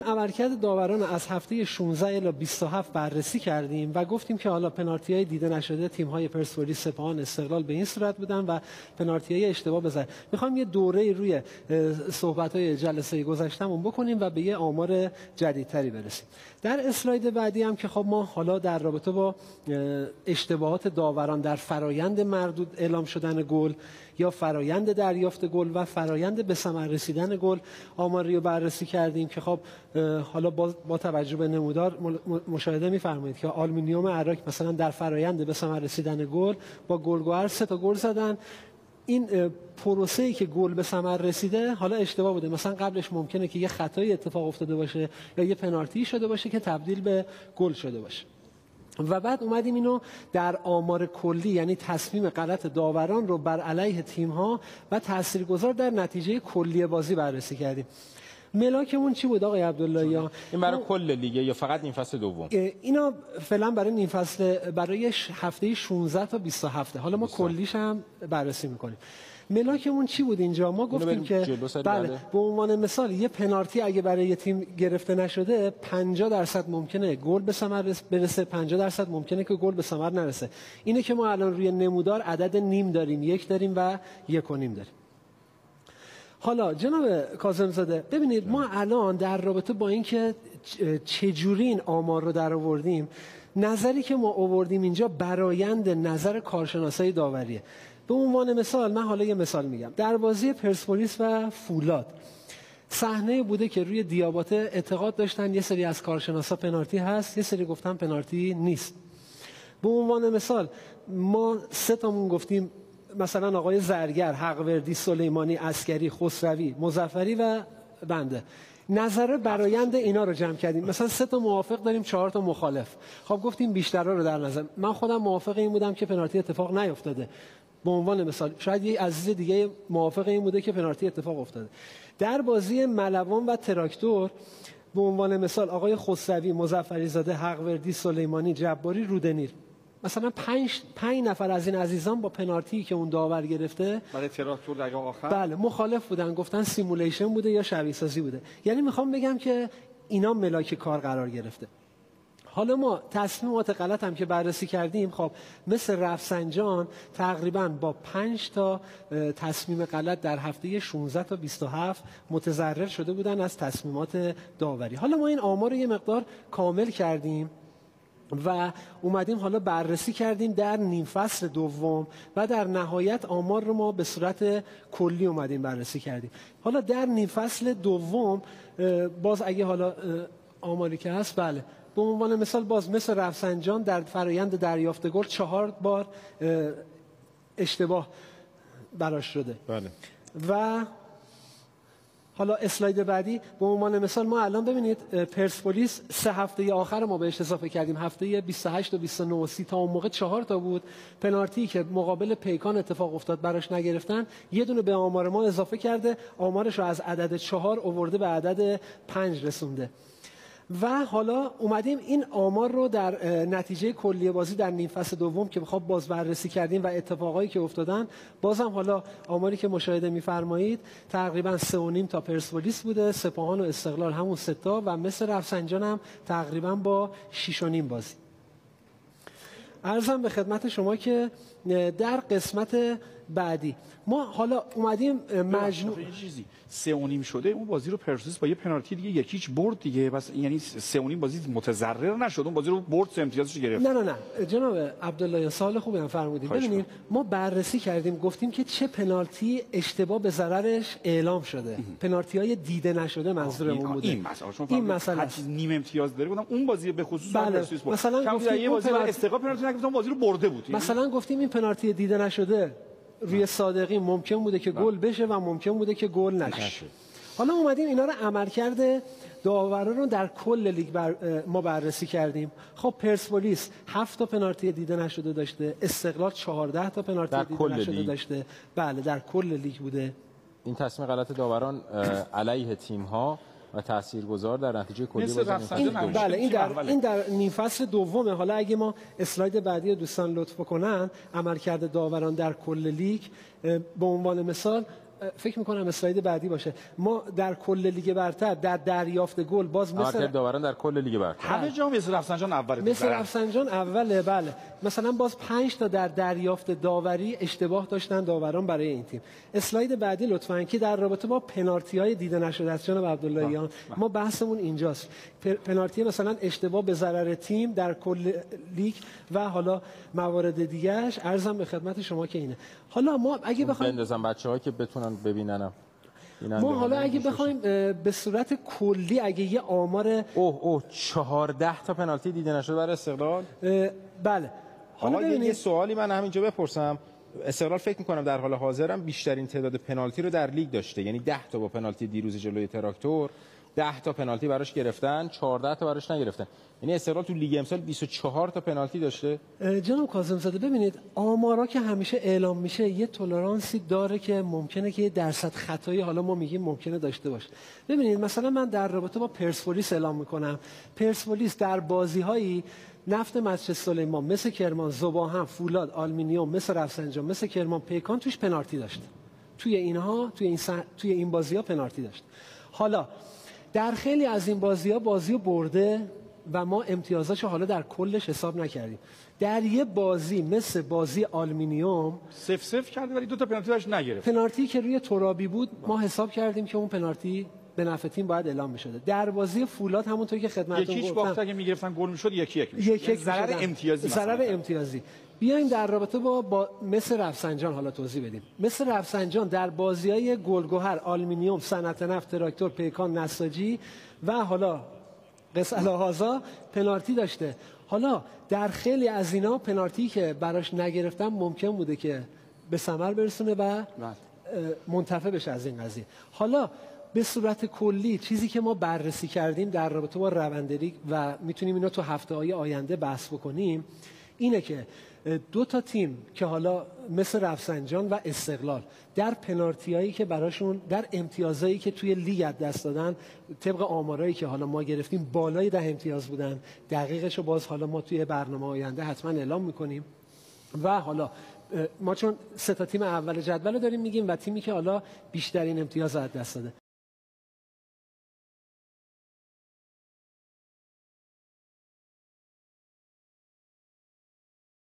عملکرد داوران از هفته 16 الی 27 بررسی کردیم و گفتیم که حالا پنالتی‌های دیده نشده تیم‌های پرسپولیس، سپاهان، استقلال به این صورت بودن و پنالتی‌های اشتباه بزنن. می‌خوام یه دوره روی صحبت‌های جلسه گذشتهمون بکنیم و به یه آمار جدیدتری برسیم. در اسلاید بعدی هم که خب ما حالا در رابطه با اشتباهات داوران در فرایند مردود اعلام شدن گل یا فرایند دریافت گل و فرایند به ثمر رسیدن گل آماری رو بررسی کردیم که خب حالا با توجه به نمودار مشاهده می‌فرمایید که آلومینیوم عراق مثلا در فرایند به ثمر رسیدن گل با گلگهر 3 تا گل زدن. این پروسه‌ای که گل به ثمر رسیده حالا اشتباه بوده، مثلا قبلش ممکنه که یه خطایی اتفاق افتاده باشه یا یه پنالتی شده باشه که تبدیل به گل شده باشه و بعد اومدیم اینو در آمار کلی یعنی تصمیم غلط داوران رو بر علیه تیم‌ها و تاثیرگذار در نتیجه کلی بازی بررسی کردیم. ملاکمون چی بود آقای عبداللهیان؟ این برای کل لیگ یا فقط نیم فصل دوم؟ اینا فعلا برای نیم فصل، برای هفته 16 تا 27. حالا ما کلیش هم بررسی می‌کنیم. ملاکمون چی بود اینجا؟ ما گفتیم که بله به عنوان مثال یه پنالتی اگه برای یه تیم گرفته نشده 50% ممکنه گل به ثمر برسه، 50% ممکنه که گل به ثمر نرسه. اینه که ما الان روی نمودار عدد نیم داریم، 1 داریم و 1.5 داریم. حالا جناب کاظم‌زاده ببینید ما الان در رابطه با اینکه چجوری این آمار رو در آوردیم، نظری که ما آوردیم اینجا برآیند نظر کارشناسای داوریه. به عنوان مثال من حالا یه مثال میگم. در بازی پرسپولیس و فولاد صحنه بوده که روی دیاباته اعتقاد داشتن یه سری از کارشناسا پنالتی هست، یه سری گفتن پنالتی نیست. به عنوان مثال ما 3 تامون گفتیم، مثلا آقای زرگر، حقوردی، سلیمانی، عسکری، خسروی، مظفری و بنده. نظر برآیند اینا رو جمع کردیم. مثلا 3 تا موافق داریم، 4 تا مخالف. خب گفتیم بیشترا رو در نظر. من خودم موافق این بودم که پنالتی اتفاق نیفتاده. به عنوان مثال شاید یه عزیز دیگه موافق این بوده که پنالتی اتفاق افتاده. در بازی ملوان و تراکتور به عنوان مثال آقای خسروی، مظفری زاده، حقوردی، سلیمانی، جباری، رودنیر، مثلا 5 نفر از این عزیزان با پنالتی که اون داور گرفته برای تراکتور دقیقه آخر بله مخالف بودن، گفتن سیمولیشن بوده یا شبیه سازی بوده. یعنی میخوام بگم که اینا ملاک کار قرار گرفته. حالا ما تصمیمات غلط هم که بررسی کردیم، خب مثل رفسنجان تقریبا با 5 تا تصمیم غلط در هفته 16 تا 27 متضرر شده بودن از تصمیمات داوری. حالا ما این آمار رو یه مقدار کامل کردیم و اومدیم حالا بررسی کردیم در نیم فصل دوم و در نهایت آمار رو ما به صورت کلی اومدیم بررسی کردیم. حالا در نیم فصل دوم باز اگه حالا آماری که هست بله به عنوان مثال باز مثل رفسنجان در فرایند دریافت گل 4 بار اشتباه براش شده. بله. و حالا اسلاید بعدی به عنوان مثال ما الان ببینید پرسپولیس 3 هفته آخر ما بهش اضافه کردیم، هفته 28 و 29 و 30 تا اون موقع 4 تا بود. پنالتی که مقابل پیکان اتفاق افتاد براش نگرفتن، یه دونه به آمار ما اضافه کرده، آمارش رو از عدد 4 آورده به عدد 5 رسونده. و حالا اومدیم این آمار رو در نتیجه کلی بازی در نیم فصل دوم که خب باز بررسی کردیم و اتفاقایی که افتادن، بازم حالا آماری که مشاهده می‌فرمایید تقریبا 3.5 تا پرسپولیس بوده، سپاهان و استقلال همون 3 تا و مثل رفسنجان هم تقریبا با 6.5 بازی. عرضم به خدمت شما که در قسمت بعدی ما حالا اومدیم مجموع چیزی 3.5 شده اون بازی رو پرسپولیس با یه پنالتی دیگه 1-0 برد دیگه، بس یعنی 3.5 بازی متضرر نشد، اون بازی رو برد، 3 امتیازش گرفت. نه جناب عبدالله سوال خوبی هم فرمودید. ببینید ما بررسی کردیم گفتیم که چه پنالتی اشتباه به ضررش اعلام شده، پنالتی‌های دیده نشده منظورمون بوده. این مسئله هر چیز نیم امتیاز داره بودم اون بازی به خصوص پرسپولیس بود. مثلا گفتیم یه بازی استقلال پنالتی نگرفتم، بازی رو برده بود. مثلا گفتیم این پنالتی دیده نشده روی صادقی ممکن بوده که گل بشه و ممکن بوده که گل نشه. حالا اومدیم اینا رو عملکرد داوران رو در کل لیگ ما بررسی کردیم. خب پرسپولیس 7 تا پنالتی دیده نشده داشته، استقلال 14 تا پنالتی دیده نشده داشته. بله در کل لیگ بوده. این تصمیم غلط داوران علیه تیم‌ها و تاثیرگذار در نتیجه کلی بازی. بله این در نیم فصل دومه. حالا اگه ما اسلاید بعدی دوستان لطف بکنن، عملکرد داوران در کل لیگ به عنوان مثال فکر می‌کنم اسلاید بعدی باشه، ما در کل لیگ برتر در دریافت گل باز مثل داوران در کل لیگ برتر همه جا مثل رفسنجان اوله، مثل رفسنجان اوله. بله مثلا باز 5 تا در دریافت داوری اشتباه داشتن داوران برای این تیم. اسلاید بعدی لطفاً که در رابطه با پنالتی‌های دیده نشده از جناب عبداللهیان، ما بحثمون اینجاست. پنالتی مثلا اشتباه به ضرر تیم در کل لیگ و حالا موارد دیگه‌اش عرضم به خدمت شما که اینه. حالا ما اگه بخوایم بندازم بچه‌ها که بتونن ببیننم، ما حالا اگه بخوایم به صورت کلی اگه یه آمار 14 تا پنالتی دیده نشده برای استقلال. بله حالا یه سوالی من همینجا بپرسم، استقلال فکر می‌کنم در حال حاضرم بیشترین تعداد پنالتی رو در لیگ داشته، یعنی 10 تا با پنالتی دیروز جلوی تراکتور، 10 تا پنالتی براش گرفتن، 14 تا براش نگرفتن. یعنی استقلال تو لیگ امسال 24 تا پنالتی داشته. جناب کاظم زاده ببینید آمارا که همیشه اعلام میشه یه تولرانسی داره که ممکنه که یه درصد خطایی حالا ما میگیم ممکنه داشته باشه. ببینید مثلا من در رابطه با پرسپولیس اعلام میکنم، پرسپولیس در بازی‌هایی نفت مسجد سلیمان مثل کرمان، ذوباهم، فولاد، آلومینیوم مثل رفسنجان، مثل کرمان، پیکان توش پنالتی داشت. توی این بازی‌ها پنالتی داشت. حالا در خیلی از این بازی‌ها بازیو برده و ما امتیازاشو حالا در کلش حساب نکردیم. در یه بازی مثل بازی آلومینیوم 0-0 کرد ولی 2 تا پنالتی براش نگرفت. پنالتی که روی ترابی بود ما حساب کردیم که اون پنالتی به نفع تیم باید اعلام می‌شده. در بازی فولاد همونطوری که خدمتتون گفتم یکیش باخت اگه می‌گرفتن گل می‌شد 1-1 می‌شد. ضرر امتیازی ضرر امتیازی. بیایم در رابطه با مثل رفسنجان حالا توضیح بدیم. مثل رفسنجان در بازی‌های گلگهر، آلومینیوم، صنعت نفت، تراکتور، پیکان، نساجی و حالا قصه پنالتی داشته. حالا در خیلی از اینا پنالتی که براش نگرفتن ممکن بوده که به ثمر برسونه و منتفع بشه از این قضیه. حالا به صورت کلی چیزی که ما بررسی کردیم در رابطه با روند لیگ و میتونیم اینو تو هفته‌های آینده بحث بکنیم اینه که 2 تا تیم که حالا مثل رفسنجان و استقلال در پنالتیایی که براشون در امتیازایی که توی لیگ دست دادن طبق آمارایی که حالا ما گرفتیم بالای 10 امتیاز بودن. دقیقشو باز حالا ما توی برنامه آینده حتما اعلام میکنیم. و حالا ما چون 3 تا تیم اول جدول رو داریم میگیم و تیمی که حالا بیشترین امتیاز از دست داده